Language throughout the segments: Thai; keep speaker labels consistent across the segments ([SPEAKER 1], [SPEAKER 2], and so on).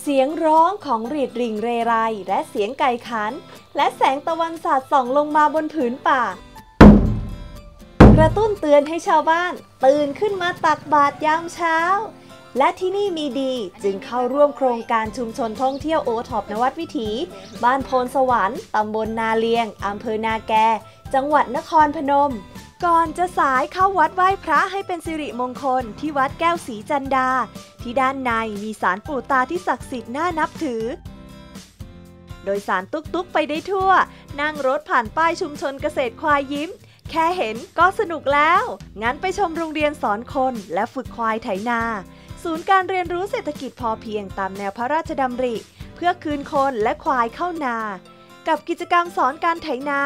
[SPEAKER 1] สียงร้องของหรีดริ่งเรไรและเสียงไก่ขันและแสงตะวันสาดส่องลงมาบนผืนป่ากระตุ้นเตือนให้ชาวบ้านตื่นขึ้นมาตักบาตรยามเช้าและที่นี่มีดีจึงเข้าร่วมโครงการชุมชนท่องเที่ยวโอท็อปนวัดวิถีบ้านโพนสวรรค์ตำบลนาเลียงอำเภอนาแกจังหวัดนครพนมก่อนจะสายเข้าวัดไหว้พระให้เป็นสิริมงคลที่วัดแก้วศรีจันดาที่ด้านในมีศาลปู่ตาที่ศักดิ์สิทธิ์น่านับถือโดยสารตุ๊กๆไปได้ทั่วนั่งรถผ่านป้ายชุมชนเกษตรควายยิ้มแค่เห็นก็สนุกแล้วงั้นไปชมโรงเรียนสอนคนและฝึกควายไถนาศูนย์การเรียนรู้เศรษฐกิจพอเพียงตามแนวพระราชดำริเพื่อคืนคนและควายเข้านากับกิจกรรมสอนการไถนา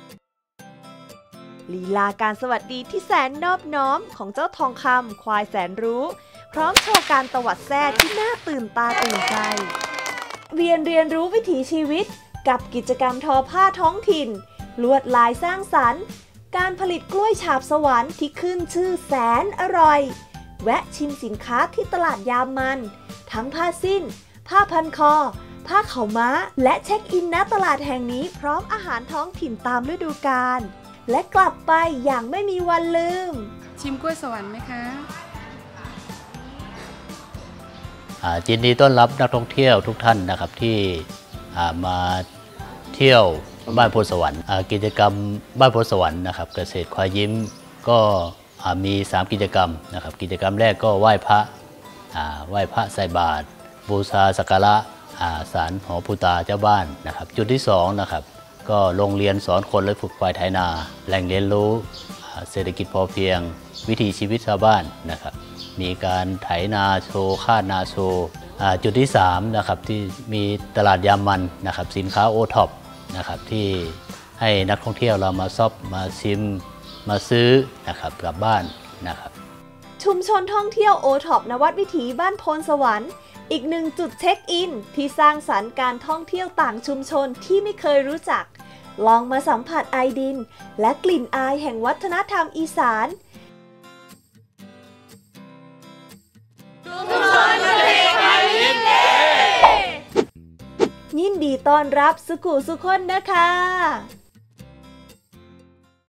[SPEAKER 1] ลีลาการสวัสดีที่แสนนอบน้อมของเจ้าทองคำควายแสนรู้พร้อมโชว์การตวัดแซ่ที่น่าตื่นตาตื่นใจเรียนรู้วิถีชีวิตกับกิจกรรมทอผ้าท้องถิ่นลวดลายสร้างสรรค์การผลิตกล้วยฉาบสวรรค์ที่ขึ้นชื่อแสนอร่อยแวะชิมสินค้าที่ตลาดยามมันทั้งผ้าสิ้นผ้าพันคอผ้าขาวม้าและเช็คอินณตลาดแห่งนี้พร้อมอาหารท้องถิ่นตามฤดูกาลและกลับไปอย่างไม่มีวันลืม
[SPEAKER 2] ชิมกล้วยสวรรค์ไหมคะ
[SPEAKER 3] ยินดีต้อนรับนักท่องเที่ยวทุกท่านนะครับที่มาเที่ยวบ้านโพธิ์สวรรค์กิจกรรมบ้านโพธิ์สวรรค์นะครับเกษตรควายยิ้มก็มี3กิจกรรมนะครับกิจกรรมแรกก็ไหว้พระใส่บาตรบูชาสักการะศาลหอปู่ตาเจ้าบ้านนะครับจุดที่2นะครับก็โรงเรียนสอนคนและฝึกควายไถนาแหล่งเรียนรู้เศรษฐกิจพอเพียงวิถีชีวิตชาวบ้านนะครับมีการไถนาโชว์คาดนาโชว์จุดที่3นะครับที่มีตลาดยามมันนะครับสินค้าโอท็อปนะครับที่ให้นักท่องเที่ยวเรามาช็อปมาชิมมาซื้อนะครับกลับบ้านนะครับ
[SPEAKER 1] ชุมชนท่องเที่ยวโอท็อปนวัดวิถีบ้านโพนสวรรค์อีกหนึ่งจุดเช็คอินที่สร้างสรรค์การท่องเที่ยวต่างชุมชนที่ไม่เคยรู้จักลองมาสัมผัสไอดินและกลิ่นอายแห่งวัฒนธรรมอีสานชุมชนเกษตรควายยิ้มยินดีต้อนรับสุขุสุขคนนะคะ